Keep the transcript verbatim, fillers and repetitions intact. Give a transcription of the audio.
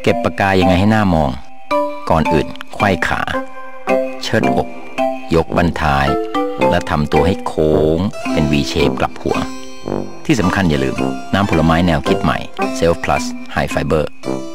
เก็บปากกายังไงให้หน้ามองก่อนอื่นไขว้ขาเชิดอกยกบั้นท้ายและทำตัวให้โค้งเป็น V shape กลับหัวที่สำคัญอย่าลืมน้ำผลไม้แนวคิดใหม่ Self Plus High Fiber